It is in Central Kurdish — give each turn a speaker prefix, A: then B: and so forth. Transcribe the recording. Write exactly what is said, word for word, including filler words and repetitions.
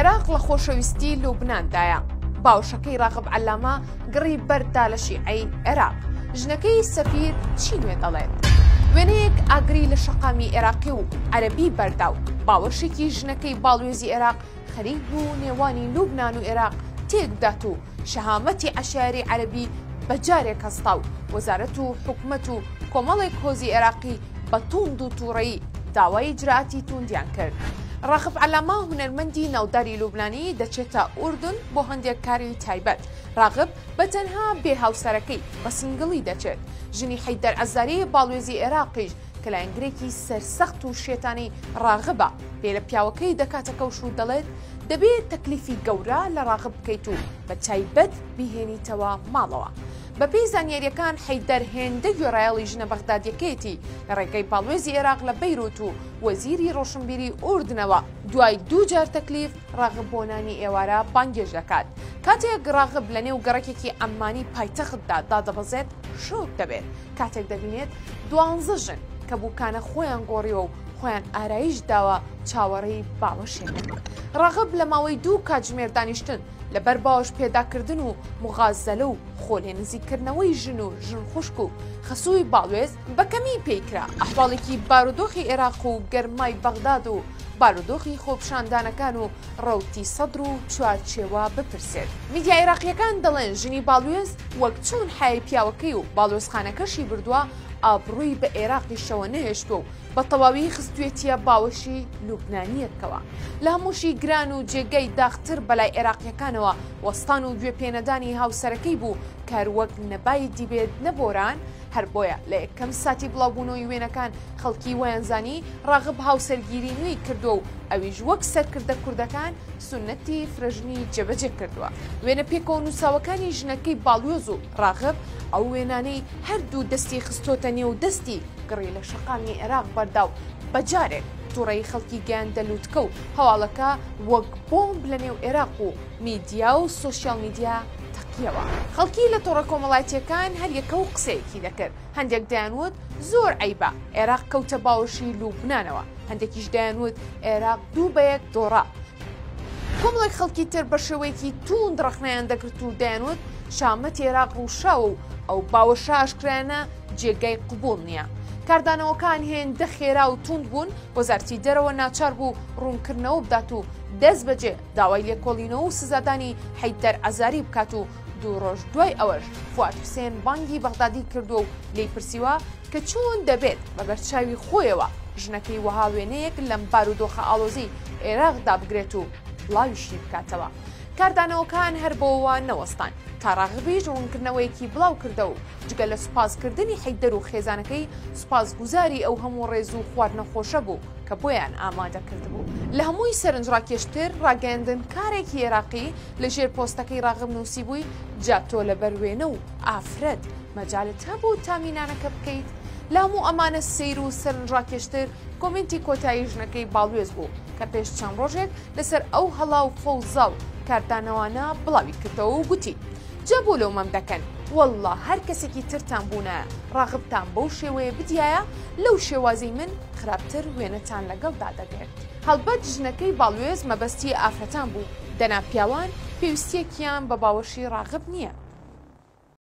A: عێراق لە خۆشەویستی لوبناندایە. باوشەکەی ڕاغب عەلامە گڕی بەردا لە شیعەی عێراق. ژنەکەی سەفیر چی نوێ دەڵێت؟ وێنەیەک ئاگری لە شەقامی عێراقی و عەرەبی بەردا و باوەشێکی ژنەکەی باڵوێزی عێراق خەریک بوو نێوانی لوبنان و عێراق تێکدات و شەهامەتی عەشایری عەرەبی بەجارێک هەستا و وەزارەت و حکومەت و کۆمەڵێک هۆزی عێراقی بە توند و تووڕەیی داوای ئیجرائاتی توندیان کرد. ڕاغب عەلامە هونەرمەندی ناوداری لوبنانی دەچێتە ئوردن بۆ هەندێک کاری تایبەت. ڕاغب بە تەنها بێ هاوسەرەکەی بە سنگڵی دەچێت. ژنی حەیدەر ئەزاری باڵوێزی عێراقیش کە لایەنگرێکی سەرسەخت و شێتانی ڕاغبە پێ لە پیاوەکەی دەکاتە کەوش و دەڵێت دەبێت تەکلیفی گەورە لە ڕاغب بکەیت و بە تایبەت بیهێنیتەوە ماڵەوە. بەپێی زانیاریەکان حەیدەر هێندە گوێڕایەڵی ژنە بەغدادیەکەیەتی لە ڕێگەی باڵوێزی عێراق لە بەیروت و وەزیری ڕۆشنبیری ئوردنەوە دوای دوو جار تەکلیف ڕاغب بۆ نانی ئێوارە بانگێژ دەکات. کاتێک ڕاغب لە نێو گەڕەکێکی ئەمانی پایتەختدا دادەبەزێت شۆک دەبێت کاتێک دەبینێت دوانزە ژن کە بووکانە خۆیان گۆڕیوە و خۆیان ئارایش داوە چاوەڕێی باوەشێن. ڕاغب لە ماوەی دوو کاتژمێر دانیشتن لەبەر باوەش پێداکردن و مغازەلە و خۆلێ نزیکردنەوەی ژن و ژن خوشک و خەسووی باڵوێز بەکەمی پێیکرا ئەحواڵێکی بارودۆخی عێراق و گەرمای بەغداد و بارودۆخی خۆپشاندانەکان و ڕەوتی سەدر و چوارچێوە بپرسێت. میدیا عێراقیەکان دەڵێن ژنی باڵوێز وەک چۆن حای پیاوەکەی و باڵوێزخانەکەشی بردووە ئابڕووی بە عێراقیشەوە نەهێشتووە و بە تەواوی خستوێتیە باوەشی لوبنانیەکەوە. لە هەمووشی گران و جێگەی داختر بەلای عێراقیەکانەوە وەستان و گوێپێنەدانی هاوسەرەکەی بوو کار وەک نەبای دیبێت نەبۆران هەر بۆیە لە یەکەم ساتی بڵاوبوونەوەی وێنەکان خەڵکی وەیانزانی ڕاغب هاوسەرگیری نوێی کردووە و ئەویش وەک سەرکردە کوردەکان سونەتی فرەژنی جێبەجێ کردووە. وێنە پێکەوە نووساوەکانی ژنەکەی باڵوێز و ڕاغب ئەو وێنانەی هەردوو دەستی خستۆتە نێو دەستی گڕی لە شەقامی عێراق بەردا و بەجارێک تووڕەی خەڵکی گیان دەلووتکە و هەواڵەکە وەک بۆمب لە نێو عێراق و میدیا و سۆشیال میدیا تەقیەوە. خەڵکی لە تۆڕە کۆمەڵایەتیەکان هەر یەکە و قسەیەکی دەکرد. هەندێک دەیانوت زۆر عەیبە عێراق کەوتە باوەشی لوبنانەوە، هەندێکیش دەیانوت عێراق دوو بە یەک دۆڕا. کۆمەڵێک خەڵکی تر بە شێوەیەکی توند ڕەخنەیان دەکرد و دەیانوت شامەتی عێراق ڕووشاوە و ئەو باوەشە ئاشکرایانە جێگای قبوڵ نییە. کاردانەوەکان هێندە خێرا و توند بوون، وەزارەتی دەرەوە ناچار بوو ڕوونکردنەوە بدات و دەست بەجێ داوای لێکۆڵینەوە و سزادانی حەیدەر ئەزاری بکات و دوو ڕۆژ دوای ئەوەش فواد حوسێن بانگی بەغدادی کردو و لێی پرسیوە کە چۆن دەبێت بەبەرچاوی خۆیەوە ژنەکەی وەها وێنەیەک لەم بارودۆخە ئاڵۆزی عێراقدا بگرێت و بڵاویشی بکاتەوە. کاردانەوەکان هەر بۆەوە نەوەستان تا ڕاغبیش ڕوونکردنەوەیەکی بڵاو کردە و جگە لە سوپاسکردنی حەیدەر و خێزانەکەی سوپاسگوزاری ئەو هەموو ڕێز و خواردنە خۆشە بوو کە بۆیان ئامادە کردبوو. لە هەمووی سەرنجڕاکێشتر ڕاگەاندن کارێکی عێراقی لە ژێر پۆستەکەی ڕاغب نووسی بووی جاتۆ لە بەروێنە و ئافرەت مەجالت هەبوو تامینانەکە بکەیت. لە هەموو ئەمانە سیر و سەرنجڕاکێشتر کۆمنتی کۆتایی ژنەکەی باڵوێز بوو کە پێش چەند ڕۆژێک لەسەر ئەو هەڵا و فەوزا و کاردانەوانە بڵاوی کردەوە و گوتی جەبوو لەو مەم دەکەن وەڵڵا هەر کەسێکی ترتان بوونە ڕاغبتان بەو شێوەیە بدیایە لەو شێوازەی من خراپتر وێنەتان لەگەڵدا دەبێت. هەڵبەت ژنەکەی باڵوێز مەبەستی ئافرەتان بوو، دەنا پیاوان پێویستیەکیان بە باوەشی ڕاغب نییە.